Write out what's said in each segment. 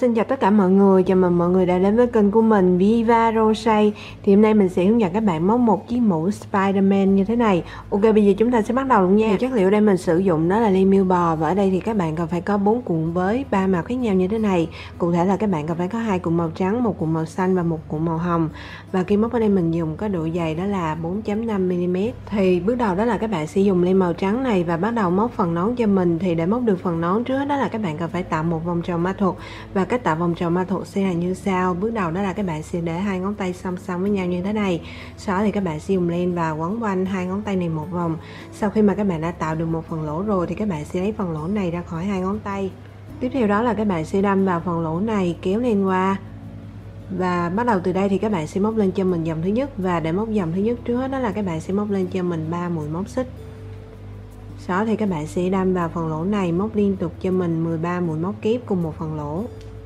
Xin chào tất cả mọi người, chào mừng mọi người đã đến với kênh của mình Viva Rosé. Thì hôm nay mình sẽ hướng dẫn các bạn móc một chiếc mũ Spider-Man như thế này. Ok, bây giờ chúng ta sẽ bắt đầu luôn nha. Thì chất liệu đây mình sử dụng đó là ly miêu bò, và ở đây thì các bạn cần phải có 4 cuộn với 3 màu khác nhau như thế này. Cụ thể là các bạn cần phải có 2 cuộn màu trắng, 1 cuộn màu xanh và 1 cuộn màu hồng. Và kim móc ở đây mình dùng có độ dày đó là 4.5 mm. Thì bước đầu đó là các bạn sẽ dùng ly màu trắng này và bắt đầu móc phần nón cho mình. Thì để móc được phần nón trước đó là các bạn cần phải tạo một vòng tròn ma thuật. Và cách tạo vòng tròn ma thuật sẽ là như sau. Bước đầu đó là các bạn sẽ để hai ngón tay song song với nhau như thế này. Sau đó thì các bạn sẽ dùng len và quấn quanh hai ngón tay này một vòng. Sau khi mà các bạn đã tạo được một phần lỗ rồi thì các bạn sẽ lấy phần lỗ này ra khỏi hai ngón tay. Tiếp theo đó là các bạn sẽ đâm vào phần lỗ này, kéo len qua. Và bắt đầu từ đây thì các bạn sẽ móc lên cho mình dòng thứ nhất. Và để móc dòng thứ nhất trước hết đó là các bạn sẽ móc lên cho mình 3 mũi móc xích. Sau đó thì các bạn sẽ đâm vào phần lỗ này, móc liên tục cho mình 13 mũi móc kép cùng một phần lỗ.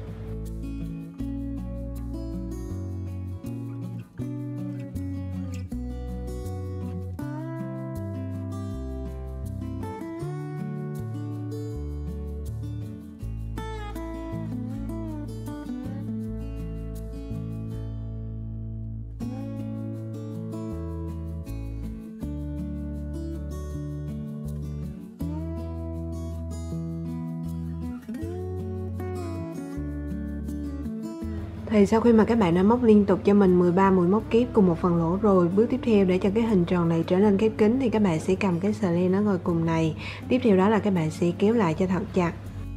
Thì sau khi mà các bạn đã móc liên tục cho mình 13 mũi móc kép cùng một phần lỗ rồi, bước tiếp theo để cho cái hình tròn này trở nên khép kín thì các bạn sẽ cầm cái sợi len ở ngoài cùng này. Tiếp theo đó là các bạn sẽ kéo lại cho thật chặt.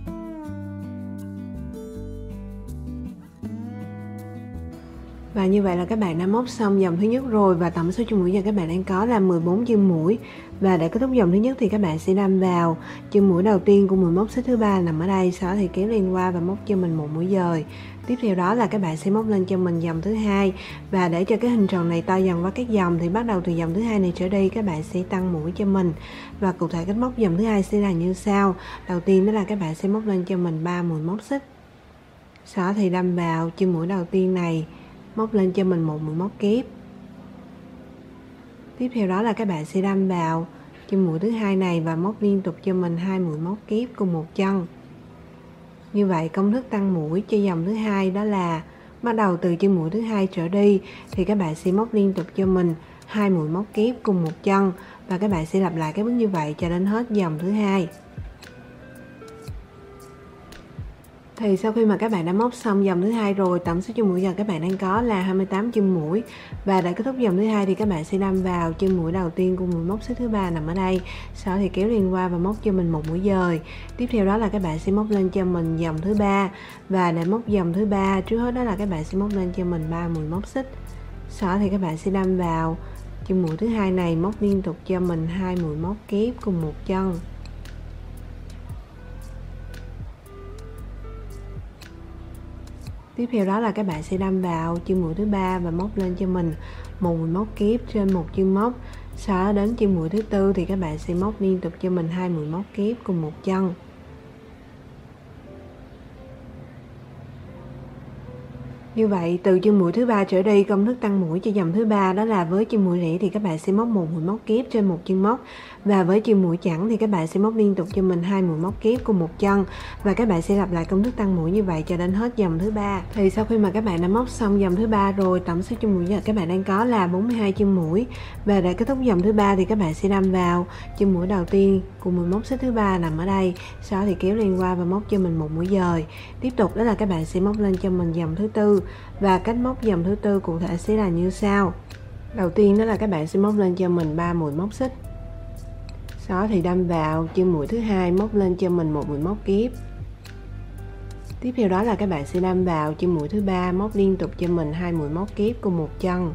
Và như vậy là các bạn đã móc xong dòng thứ nhất rồi, và tổng số chân mũi giờ các bạn đang có là 14 chân mũi. Và để kết thúc dòng thứ nhất thì các bạn sẽ đâm vào chân mũi đầu tiên của mũi móc xích thứ ba nằm ở đây, sau đó thì kéo len qua và móc cho mình một mũi dời. Tiếp theo đó là các bạn sẽ móc lên cho mình dòng thứ hai, và để cho cái hình tròn này to dần qua các dòng thì bắt đầu từ dòng thứ hai này trở đi các bạn sẽ tăng mũi cho mình. Và cụ thể cách móc dòng thứ hai sẽ là như sau. Đầu tiên đó là các bạn sẽ móc lên cho mình 3 mũi móc xích. Sau đó thì đâm vào chân mũi đầu tiên này, móc lên cho mình một mũi móc kép. Tiếp theo đó là các bạn sẽ đâm vào chân mũi thứ hai này và móc liên tục cho mình 2 mũi móc kép cùng một chân. Như vậy công thức tăng mũi cho dòng thứ hai đó là bắt đầu từ chân mũi thứ hai trở đi thì các bạn sẽ móc liên tục cho mình 2 mũi móc kép cùng một chân, và các bạn sẽ lặp lại cái bước như vậy cho đến hết dòng thứ hai. Thì sau khi mà các bạn đã móc xong dòng thứ hai rồi, tổng số chân mũi giờ các bạn đang có là 28 chân mũi. Và để kết thúc dòng thứ hai thì các bạn sẽ đâm vào chân mũi đầu tiên của mũi móc xích thứ ba nằm ở đây. Sau đó thì kéo len qua và móc cho mình một mũi dời. Tiếp theo đó là các bạn sẽ móc lên cho mình dòng thứ ba. Và để móc dòng thứ ba trước hết đó là các bạn sẽ móc lên cho mình 3 mũi móc xích. Sau đó thì các bạn sẽ đâm vào chân mũi thứ hai này, móc liên tục cho mình 2 mũi móc kép cùng một chân. Tiếp theo đó là các bạn sẽ đâm vào chân mũi thứ ba và móc lên cho mình một mũi móc kép trên một chân móc. Sau đó đến chân mũi thứ tư thì các bạn sẽ móc liên tục cho mình 2 mũi móc kép cùng một chân. Như vậy từ chân mũi thứ ba trở đi, công thức tăng mũi cho dòng thứ ba đó là với chân mũi lẻ thì các bạn sẽ móc một mũi móc kép trên một chân móc, và với chân mũi chẵn thì các bạn sẽ móc liên tục cho mình 2 mũi móc kép cùng một chân, và các bạn sẽ lặp lại công thức tăng mũi như vậy cho đến hết dòng thứ ba. Thì sau khi mà các bạn đã móc xong dòng thứ ba rồi, tổng số chân mũi giờ các bạn đang có là 42 chân mũi. Và để kết thúc dòng thứ ba thì các bạn sẽ đâm vào chân mũi đầu tiên của mũi móc xích thứ ba nằm ở đây, sau đó thì kéo len qua và móc cho mình một mũi dời. Tiếp tục đó là các bạn sẽ móc lên cho mình dòng thứ tư. Và cách móc dòng thứ tư cụ thể sẽ là như sau. Đầu tiên đó là các bạn sẽ móc lên cho mình 3 mũi móc xích. Sau đó thì đâm vào chân mũi thứ hai, móc lên cho mình một mũi móc kép. Tiếp theo đó là các bạn sẽ đâm vào chân mũi thứ ba, móc liên tục cho mình 2 mũi móc kép cùng một chân.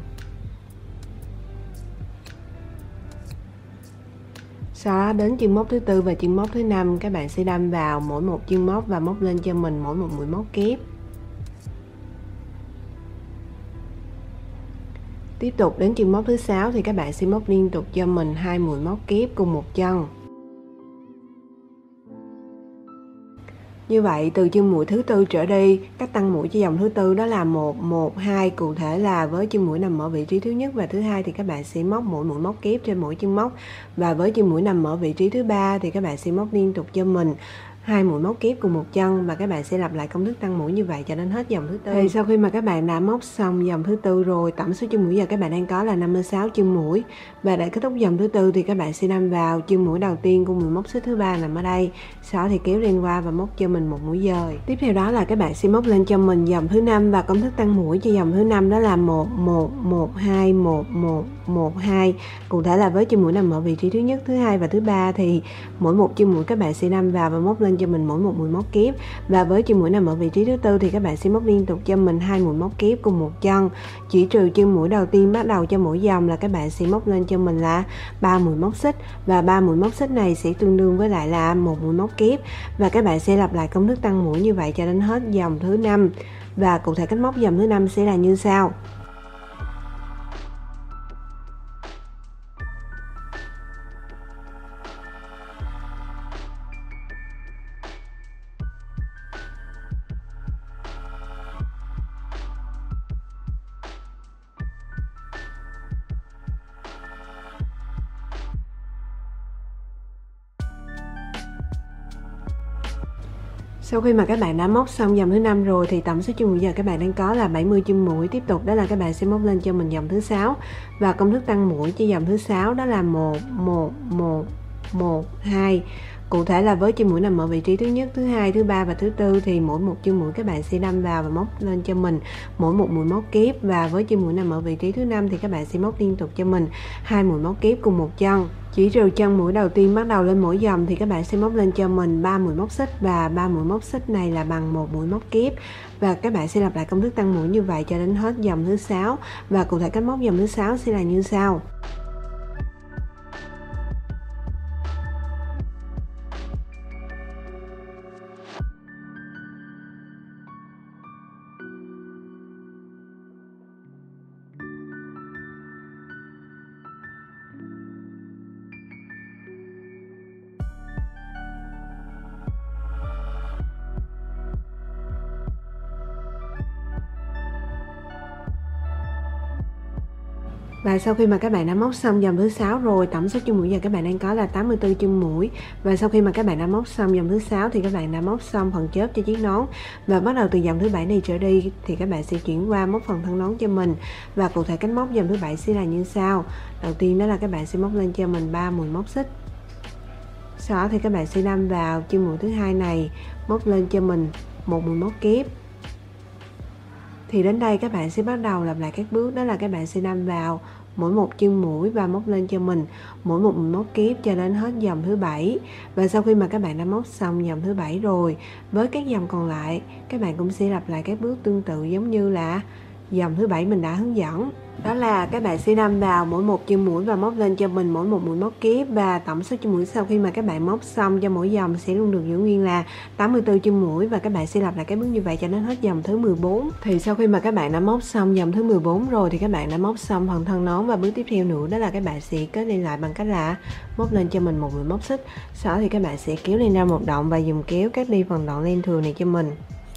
Sau đó đến chân móc thứ tư và chân móc thứ năm, các bạn sẽ đâm vào mỗi một chân móc và móc lên cho mình mỗi một mũi móc kép. Tiếp tục đến chân móc thứ sáu thì các bạn sẽ móc liên tục cho mình 2 mũi móc kép cùng một chân. Như vậy từ chân mũi thứ tư trở đi, cách tăng mũi cho dòng thứ tư đó là 1 1 2, cụ thể là với chân mũi nằm ở vị trí thứ nhất và thứ hai thì các bạn sẽ móc mỗi mũi móc kép trên mỗi chân móc, và với chân mũi nằm ở vị trí thứ ba thì các bạn sẽ móc liên tục cho mình 2 mũi móc kép cùng một chân và các bạn sẽ lặp lại công thức tăng mũi như vậy cho đến hết dòng thứ tư. Thì sau khi mà các bạn đã móc xong dòng thứ tư rồi, tổng số chân mũi giờ các bạn đang có là 56 chân mũi. Và để kết thúc dòng thứ tư thì các bạn sẽ đâm vào chân mũi đầu tiên của mũi móc xích thứ ba nằm ở đây. Sau đó thì kéo lên qua và móc cho mình một mũi dời. Tiếp theo đó là các bạn sẽ móc lên cho mình dòng thứ năm và công thức tăng mũi cho dòng thứ năm đó là 1 1 1 2 1 1 1 2. Cụ thể là với chân mũi nằm ở vị trí thứ nhất, thứ hai và thứ ba thì mỗi một chân mũi các bạn sẽ đâm vào và móc lên cho mình mỗi một mũi móc kép. Và với chân mũi nằm ở vị trí thứ tư thì các bạn sẽ móc liên tục cho mình 2 mũi móc kép cùng một chân, chỉ trừ chân mũi đầu tiên bắt đầu cho mỗi dòng là các bạn sẽ móc lên cho mình là 3 mũi móc xích, và 3 mũi móc xích này sẽ tương đương với lại là một mũi móc kép. Và các bạn sẽ lặp lại công thức tăng mũi như vậy cho đến hết dòng thứ năm. Và cụ thể cách móc dòng thứ năm sẽ là như sau. Sau khi mà các bạn đã móc xong dòng thứ năm rồi thì tổng số chân mũi giờ các bạn đang có là 70 chân mũi. Tiếp tục đó là các bạn sẽ móc lên cho mình dòng thứ 6 và công thức tăng mũi cho dòng thứ 6 đó là 1 1 1 1 2. Cụ thể là với chân mũi nằm ở vị trí thứ nhất, thứ hai, thứ ba và thứ tư thì mỗi một chân mũi các bạn sẽ đâm vào và móc lên cho mình mỗi một mũi móc kép. Và với chân mũi nằm ở vị trí thứ năm thì các bạn sẽ móc liên tục cho mình 2 mũi móc kép cùng một chân, chỉ trừ chân mũi đầu tiên bắt đầu lên mỗi dòng thì các bạn sẽ móc lên cho mình 3 mũi móc xích, và 3 mũi móc xích này là bằng một mũi móc kép. Và các bạn sẽ lặp lại công thức tăng mũi như vậy cho đến hết dòng thứ 6. Và cụ thể cách móc dòng thứ 6 sẽ là như sau. Và sau khi mà các bạn đã móc xong dòng thứ 6 rồi, tổng số chân mũi giờ các bạn đang có là 84 chân mũi. Và sau khi mà các bạn đã móc xong dòng thứ 6 thì các bạn đã móc xong phần chớp cho chiếc nón. Và bắt đầu từ dòng thứ 7 này trở đi thì các bạn sẽ chuyển qua móc phần thân nón cho mình. Và cụ thể cách móc dòng thứ 7 sẽ là như sau. Đầu tiên đó là các bạn sẽ móc lên cho mình 3 mũi móc xích. Sau đó thì các bạn sẽ đâm vào chân mũi thứ hai này, móc lên cho mình một mũi móc kép. Thì đến đây các bạn sẽ bắt đầu lặp lại các bước, đó là các bạn sẽ đâm vào mỗi một chân mũi và móc lên cho mình mỗi một mũi móc kép cho đến hết dòng thứ 7. Và sau khi mà các bạn đã móc xong dòng thứ 7 rồi, với các dòng còn lại các bạn cũng sẽ lặp lại các bước tương tự giống như là dòng thứ 7 mình đã hướng dẫn. Đó là các bạn sẽ đâm vào mỗi một chân mũi và móc lên cho mình mỗi một mũi móc kép. Và tổng số chân mũi sau khi mà các bạn móc xong cho mỗi dòng sẽ luôn được giữ nguyên là 84 chân mũi. Và các bạn sẽ lặp lại cái bước như vậy cho đến hết dòng thứ 14. Thì sau khi mà các bạn đã móc xong dòng thứ 14 rồi thì các bạn đã móc xong phần thân nón. Và bước tiếp theo nữa đó là các bạn sẽ kết liên lại bằng cách là móc lên cho mình một mũi móc xích. Sau đó thì các bạn sẽ kéo lên ra một động và dùng kéo cắt đi phần đoạn len thường này cho mình.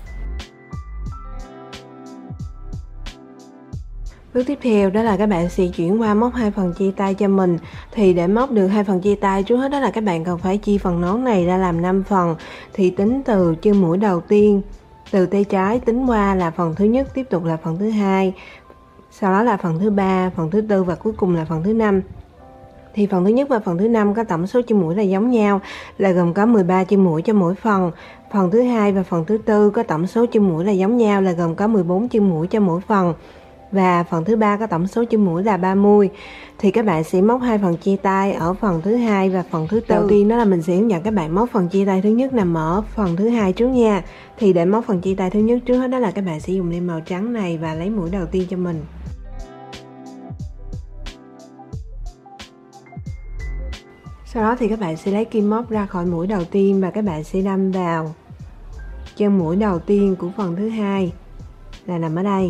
Bước tiếp theo đó là các bạn sẽ chuyển qua móc hai phần chia tay cho mình. Thì để móc được hai phần chia tay, trước hết đó là các bạn cần phải chia phần nón này ra làm 5 phần. Thì tính từ chân mũi đầu tiên, từ tay trái tính qua là phần thứ nhất, tiếp tục là phần thứ hai, sau đó là phần thứ ba, phần thứ tư và cuối cùng là phần thứ năm. Thì phần thứ nhất và phần thứ năm có tổng số chân mũi là giống nhau, là gồm có 13 chân mũi cho mỗi phần. Phần thứ hai và phần thứ tư có tổng số chân mũi là giống nhau, là gồm có 14 chân mũi cho mỗi phần. Và phần thứ ba có tổng số chân mũi là 30. Thì các bạn sẽ móc hai phần chia tay ở phần thứ hai và phần thứ tư. Đầu tiên đó là mình sẽ hướng dẫn các bạn móc phần chia tay thứ nhất nằm ở phần thứ hai trước nha. Thì để móc phần chia tay thứ nhất, trước hết đó là các bạn sẽ dùng len màu trắng này và lấy mũi đầu tiên cho mình. Sau đó thì các bạn sẽ lấy kim móc ra khỏi mũi đầu tiên và các bạn sẽ đâm vào chân mũi đầu tiên của phần thứ hai là nằm ở đây.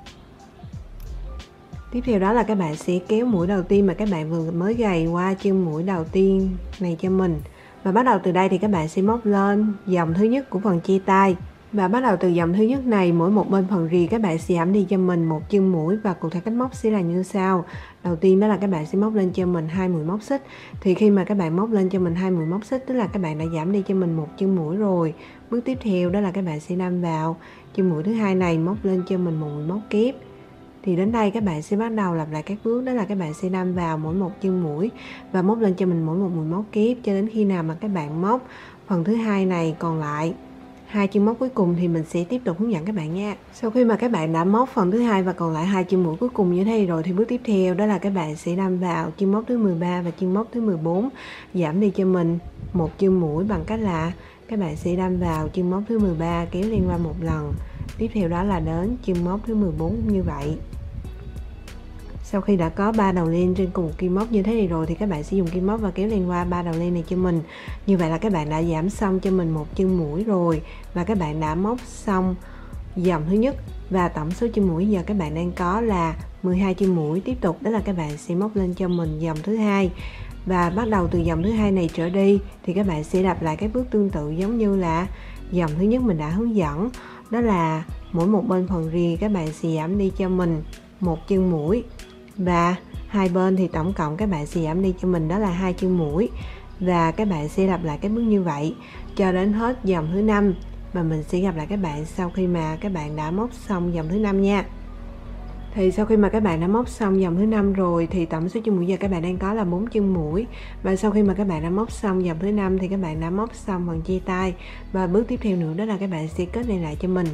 Tiếp theo đó là các bạn sẽ kéo mũi đầu tiên mà các bạn vừa mới gầy qua chân mũi đầu tiên này cho mình. Và bắt đầu từ đây thì các bạn sẽ móc lên dòng thứ nhất của phần chia tay. Và bắt đầu từ dòng thứ nhất này, mỗi một bên phần rìa các bạn sẽ giảm đi cho mình một chân mũi, và cụ thể cách móc sẽ là như sau. Đầu tiên đó là các bạn sẽ móc lên cho mình 2 mũi móc xích. Thì khi mà các bạn móc lên cho mình 2 mũi móc xích, tức là các bạn đã giảm đi cho mình một chân mũi rồi. Bước tiếp theo đó là các bạn sẽ đâm vào chân mũi thứ hai này, móc lên cho mình một mũi móc kép. Thì đến đây các bạn sẽ bắt đầu lặp lại các bước, đó là các bạn sẽ đâm vào mỗi một chân mũi và móc lên cho mình mỗi một mũi móc kép cho đến khi nào mà các bạn móc phần thứ hai này còn lại 2 chân móc cuối cùng thì mình sẽ tiếp tục hướng dẫn các bạn nha. Sau khi mà các bạn đã móc phần thứ hai và còn lại 2 chân mũi cuối cùng như thế rồi, thì bước tiếp theo đó là các bạn sẽ đâm vào chân móc thứ 13 và chân móc thứ 14, giảm đi cho mình một chân mũi bằng cách là các bạn sẽ đâm vào chân móc thứ 13, kéo lên qua một lần. Tiếp theo đó là đến chân móc thứ 14 như vậy. Sau khi đã có 3 đầu len trên cùng một kim móc như thế này rồi, thì các bạn sẽ dùng kim móc và kéo lên qua 3 đầu len này cho mình. Như vậy là các bạn đã giảm xong cho mình một chân mũi rồi, và các bạn đã móc xong dòng thứ nhất, và tổng số chân mũi giờ các bạn đang có là 12 chân mũi. Tiếp tục đó là các bạn sẽ móc lên cho mình dòng thứ hai, và bắt đầu từ dòng thứ hai này trở đi thì các bạn sẽ lặp lại các bước tương tự giống như là dòng thứ nhất mình đã hướng dẫn. Đó là mỗi một bên phần rìa các bạn sẽ giảm đi cho mình một chân mũi, và hai bên thì tổng cộng các bạn sẽ giảm đi cho mình đó là 2 chân mũi, và các bạn sẽ lặp lại các bước như vậy cho đến hết dòng thứ 5, và mình sẽ gặp lại các bạn sau khi mà các bạn đã móc xong dòng thứ 5 nha. Thì sau khi mà các bạn đã móc xong dòng thứ 5 rồi thì tổng số chân mũi giờ các bạn đang có là 4 chân mũi, và sau khi mà các bạn đã móc xong dòng thứ 5 thì các bạn đã móc xong phần chia tay, và bước tiếp theo nữa đó là các bạn sẽ kết lên lại cho mình.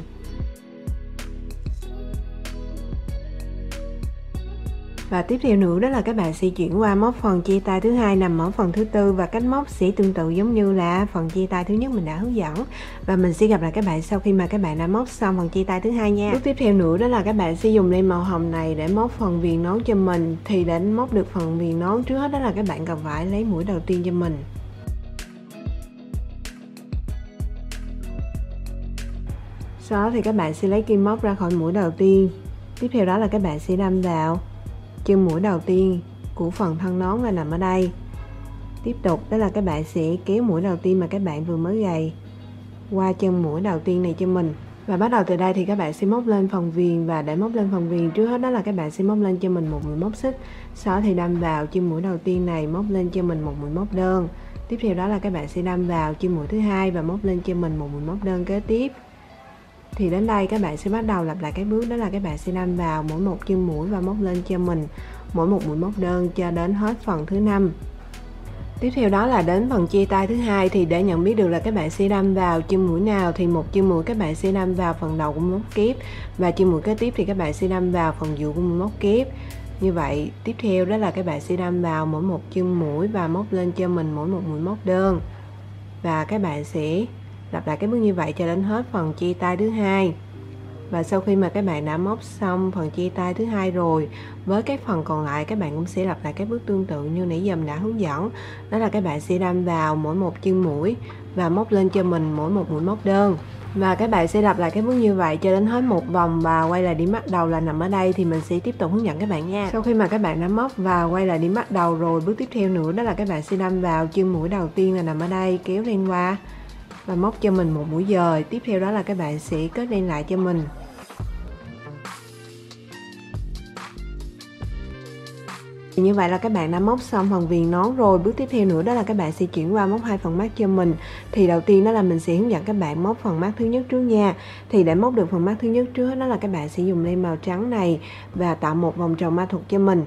Và tiếp theo nữa đó là các bạn sẽ chuyển qua móc phần chia tay thứ hai nằm ở phần thứ tư, và cách móc sẽ tương tự giống như là phần chia tay thứ nhất mình đã hướng dẫn, và mình sẽ gặp lại các bạn sau khi mà các bạn đã móc xong phần chia tay thứ hai nha. Bước tiếp theo nữa đó là các bạn sẽ dùng len màu hồng này để móc phần viền nón cho mình. Thì để móc được phần viền nón, trước hết đó là các bạn cần phải lấy mũi đầu tiên cho mình. Sau đó thì các bạn sẽ lấy kim móc ra khỏi mũi đầu tiên. Tiếp theo đó là các bạn sẽ đâm vào chân mũi đầu tiên của phần thân nón và nằm ở đây. Tiếp tục đó là các bạn sẽ kéo mũi đầu tiên mà các bạn vừa mới gầy qua chân mũi đầu tiên này cho mình, và bắt đầu từ đây thì các bạn sẽ móc lên phần viền. Và để móc lên phần viền, trước hết đó là các bạn sẽ móc lên cho mình một mũi móc xích, sau đó thì đâm vào chân mũi đầu tiên này, móc lên cho mình một mũi móc đơn. Tiếp theo đó là các bạn sẽ đâm vào chân mũi thứ hai và móc lên cho mình một mũi móc đơn kế tiếp. Thì đến đây các bạn sẽ bắt đầu lặp lại các bước, đó là các bạn sẽ đâm vào mỗi một chân mũi và móc lên cho mình mỗi một mũi móc đơn cho đến hết phần thứ 5. Tiếp theo đó là đến phần chia tay thứ hai, thì để nhận biết được là các bạn sẽ đâm vào chân mũi nào thì một chân mũi các bạn sẽ đâm vào phần đầu của mũi móc kép, và chân mũi kế tiếp thì các bạn sẽ đâm vào phần giữa của mũi móc kép. Như vậy tiếp theo đó là các bạn sẽ đâm vào mỗi một chân mũi và móc lên cho mình mỗi một mũi móc đơn, và các bạn sẽ lặp lại cái bước như vậy cho đến hết phần chia tay thứ hai. Và sau khi mà các bạn đã móc xong phần chia tay thứ hai rồi, với cái phần còn lại các bạn cũng sẽ lặp lại các bước tương tự như nãy giờ mình đã hướng dẫn. Đó là các bạn sẽ đâm vào mỗi một chân mũi và móc lên cho mình mỗi một mũi móc đơn, và các bạn sẽ lặp lại cái bước như vậy cho đến hết một vòng và quay lại điểm bắt đầu là nằm ở đây. Thì mình sẽ tiếp tục hướng dẫn các bạn nha. Sau khi mà các bạn đã móc và quay lại điểm bắt đầu rồi, bước tiếp theo nữa đó là các bạn sẽ đâm vào chân mũi đầu tiên là nằm ở đây, kéo lên qua và móc cho mình một mũi dời. Tiếp theo đó là các bạn sẽ kết lên lại cho mình. Như vậy là các bạn đã móc xong phần viền nón rồi. Bước tiếp theo nữa đó là các bạn sẽ chuyển qua móc hai phần mắt cho mình. Thì đầu tiên đó là mình sẽ hướng dẫn các bạn móc phần mắt thứ nhất trước nha. Thì để móc được phần mắt thứ nhất trước đó là các bạn sẽ dùng len màu trắng này và tạo một vòng tròn ma thuật cho mình.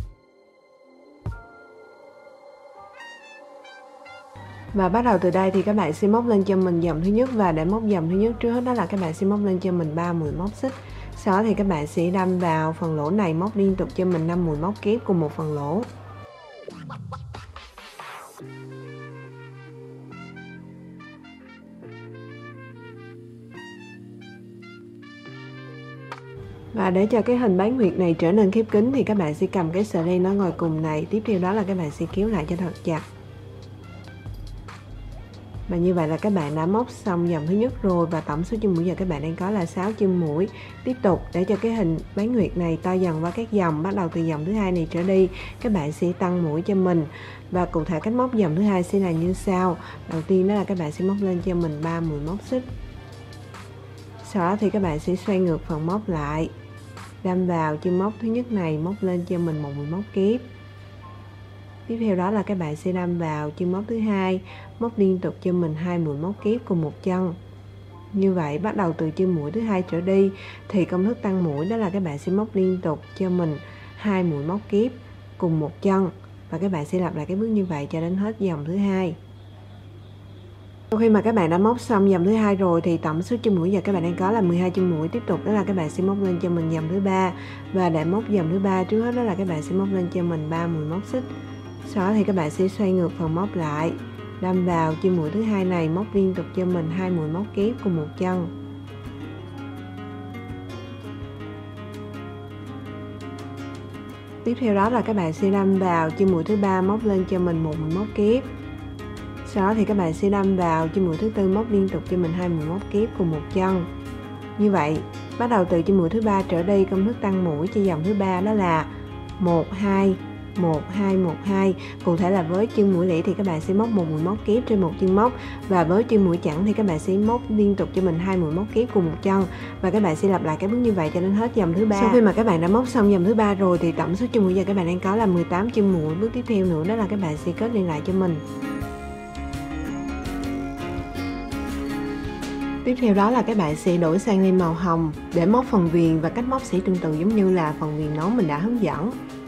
Và bắt đầu từ đây thì các bạn sẽ móc lên cho mình dòng thứ nhất, và để móc dòng thứ nhất trước hết đó là các bạn sẽ móc lên cho mình 3 mũi móc xích. Sau đó thì các bạn sẽ đâm vào phần lỗ này, móc liên tục cho mình 5 mũi móc kép cùng một phần lỗ. Và để cho cái hình bán huyệt này trở nên khép kín thì các bạn sẽ cầm cái sợi len nó ngồi cùng này. Tiếp theo đó là các bạn sẽ kéo lại cho thật chặt. Và như vậy là các bạn đã móc xong dòng thứ nhất rồi, và tổng số chân mũi giờ các bạn đang có là 6 chân mũi. Tiếp tục để cho cái hình bán huyệt này to dần qua các dòng, bắt đầu từ dòng thứ hai này trở đi, các bạn sẽ tăng mũi cho mình. Và cụ thể cách móc dòng thứ hai sẽ là như sau. Đầu tiên đó là các bạn sẽ móc lên cho mình 3 mũi móc xích. Sau đó thì các bạn sẽ xoay ngược phần móc lại, đâm vào chân móc thứ nhất này, móc lên cho mình một mũi móc kép. Tiếp theo đó là các bạn sẽ đâm vào chân móc thứ hai, móc liên tục cho mình 2 mũi móc kép cùng một chân. Như vậy bắt đầu từ chân mũi thứ hai trở đi thì công thức tăng mũi đó là các bạn sẽ móc liên tục cho mình 2 mũi móc kép cùng một chân, và các bạn sẽ lặp lại cái bước như vậy cho đến hết dòng thứ hai. Sau khi mà các bạn đã móc xong dòng thứ hai rồi thì tổng số chân mũi giờ các bạn đang có là 12 chân mũi. Tiếp tục đó là các bạn sẽ móc lên cho mình dòng thứ ba, và để móc dòng thứ ba trước hết đó là các bạn sẽ móc lên cho mình 3 mũi móc xích. Sau đó thì các bạn sẽ xoay ngược phần móc lại, đâm vào chân mũi thứ hai này, móc liên tục cho mình 2 mũi móc kép cùng một chân. Tiếp theo đó là các bạn sẽ đâm vào chân mũi thứ ba, móc lên cho mình một mũi móc kép. Sau đó thì các bạn sẽ đâm vào chân mũi thứ tư, móc liên tục cho mình 2 mũi móc kép cùng một chân. Như vậy, bắt đầu từ chân mũi thứ ba trở đi, công thức tăng mũi cho dòng thứ ba đó là 1 2 1 2 1 2. Cụ thể là với chân mũi lẻ thì các bạn sẽ móc một mũi móc kép trên một chân móc, và với chân mũi chẵn thì các bạn sẽ móc liên tục cho mình 2 mũi móc kép cùng một chân, và các bạn sẽ lặp lại cái bước như vậy cho đến hết dòng thứ ba. Sau khi mà các bạn đã móc xong dòng thứ ba rồi thì tổng số chân mũi giờ các bạn đang có là 18 chân mũi. Bước tiếp theo nữa đó là các bạn sẽ kết liên lại cho mình. Tiếp theo đó là các bạn sẽ đổi sang len màu hồng để móc phần viền, và cách móc sẽ tương tự giống như là phần viền nón mình đã hướng dẫn.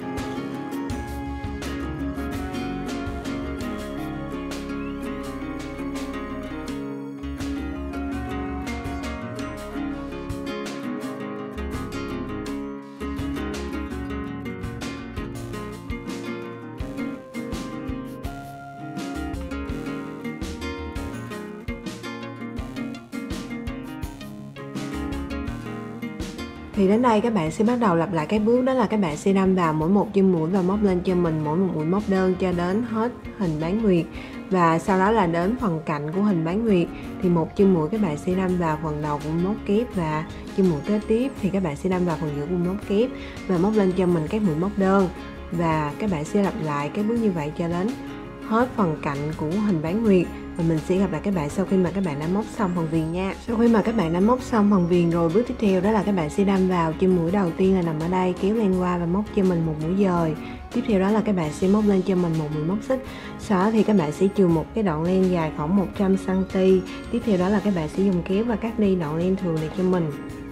Thì đến đây các bạn sẽ bắt đầu lặp lại cái bước đó là các bạn sẽ đâm vào mỗi một chân mũi và móc lên cho mình mỗi một mũi móc đơn cho đến hết hình bán nguyệt. Và sau đó là đến phần cạnh của hình bán nguyệt thì một chân mũi các bạn sẽ đâm vào phần đầu của móc kép, và chân mũi kế tiếp thì các bạn sẽ đâm vào phần giữa của móc kép và móc lên cho mình các mũi móc đơn. Và các bạn sẽ lặp lại cái bước như vậy cho đến hết phần cạnh của hình bán nguyệt. Và mình sẽ gặp lại các bạn sau khi mà các bạn đã móc xong phần viền nha. Sau khi mà các bạn đã móc xong phần viền rồi, bước tiếp theo đó là các bạn sẽ đâm vào chân mũi đầu tiên là nằm ở đây, kéo len qua và móc cho mình một mũi dời. Tiếp theo đó là các bạn sẽ móc lên cho mình một mũi móc xích. Sau đó thì các bạn sẽ chừa một cái đoạn len dài khoảng 100 cm. Tiếp theo đó là các bạn sẽ dùng kéo và cắt đi đoạn len thường này cho mình.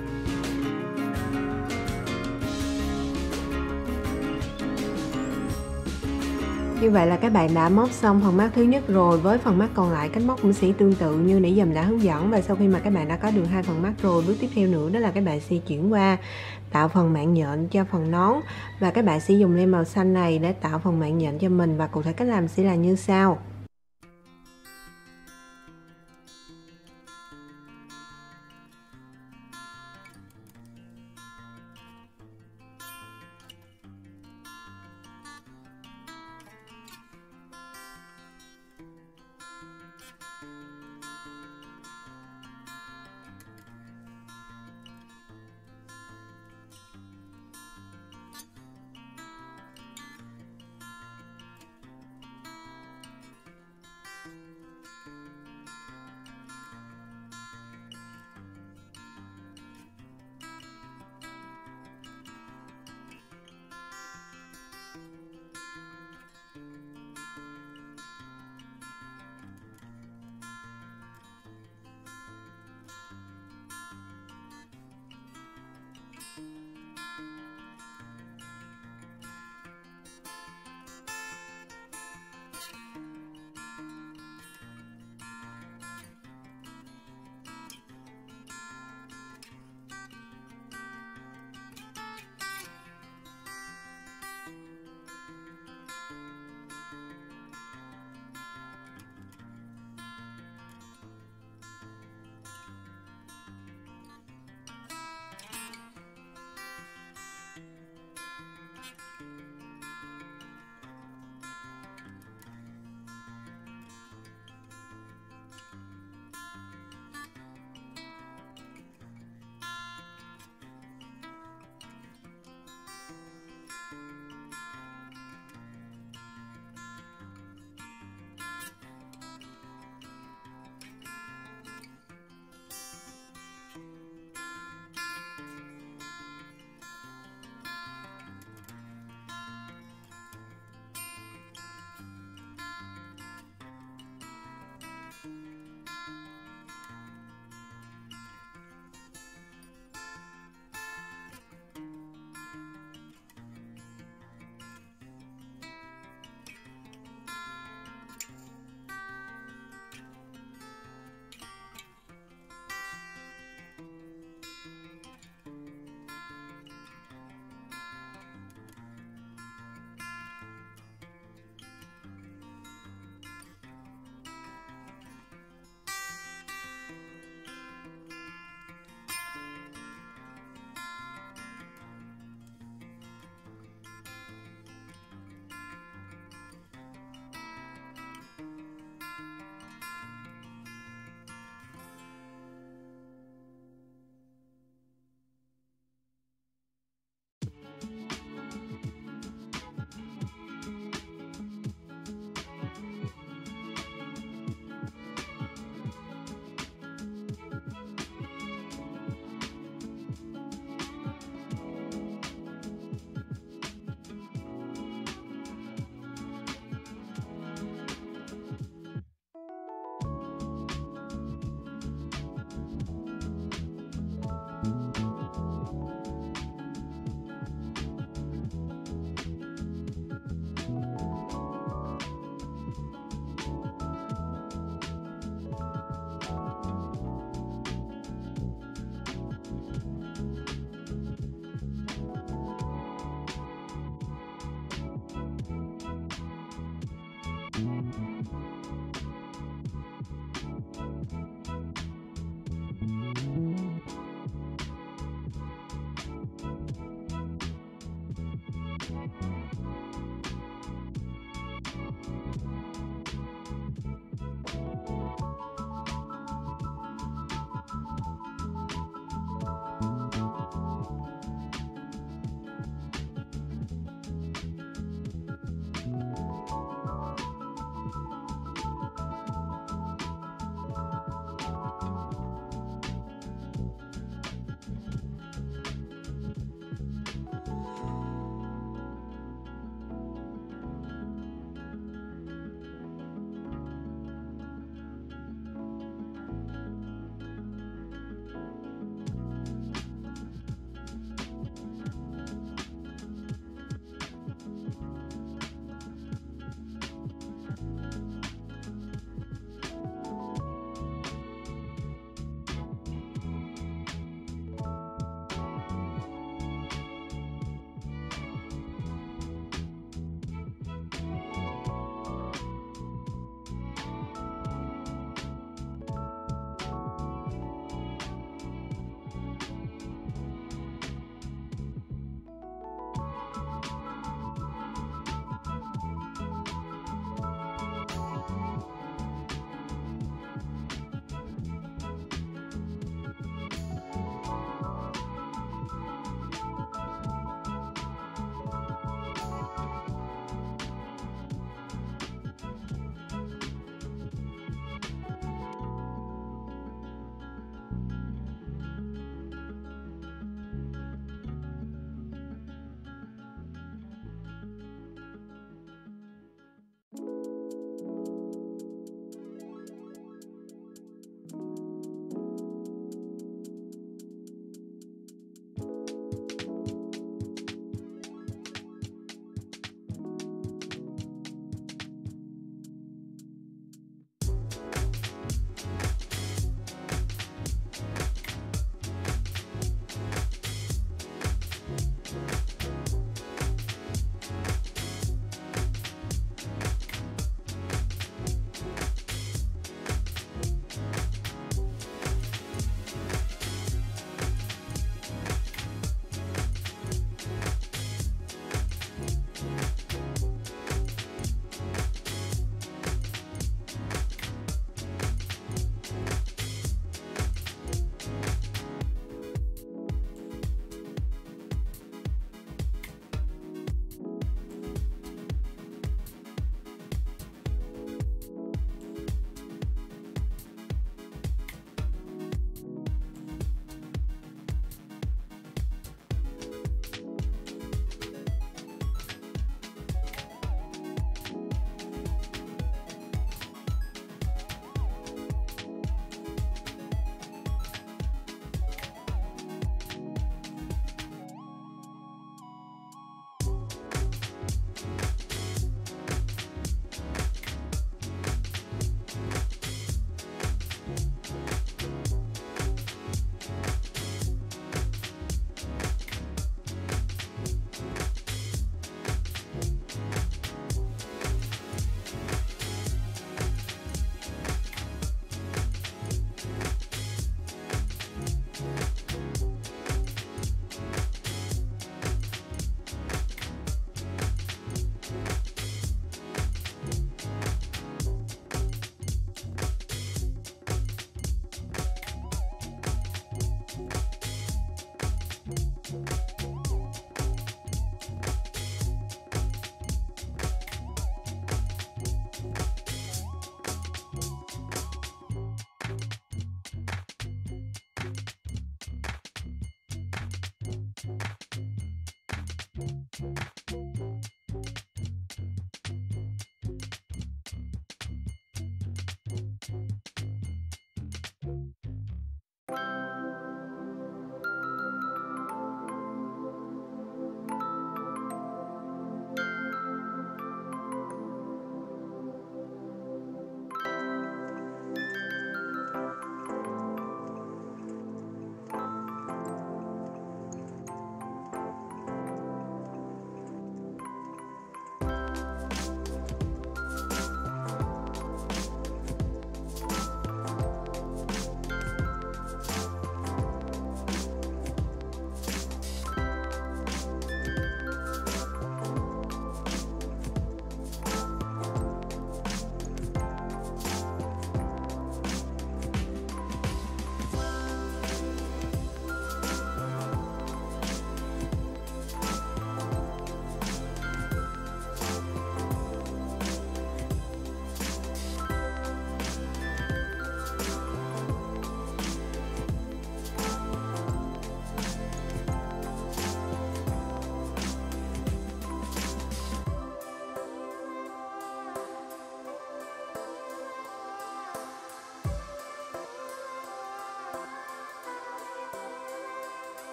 Như vậy là các bạn đã móc xong phần mắt thứ nhất rồi. Với phần mắt còn lại cách móc cũng sẽ tương tự như nãy giờ mình đã hướng dẫn. Và sau khi mà các bạn đã có được hai phần mắt rồi, bước tiếp theo nữa đó là các bạn sẽ chuyển qua tạo phần mạng nhện cho phần nón, và các bạn sẽ dùng len màu xanh này để tạo phần mạng nhện cho mình. Và cụ thể cách làm sẽ là như sau.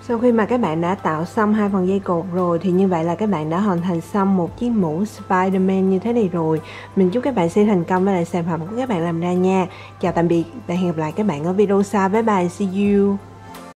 Sau khi mà các bạn đã tạo xong 2 phần dây cột rồi thì như vậy là các bạn đã hoàn thành xong một chiếc mũ Spider-Man như thế này rồi. Mình chúc các bạn sẽ thành công với lại sản phẩm của các bạn làm ra nha. Chào tạm biệt và hẹn gặp lại các bạn ở video sau. Bye bye, see you.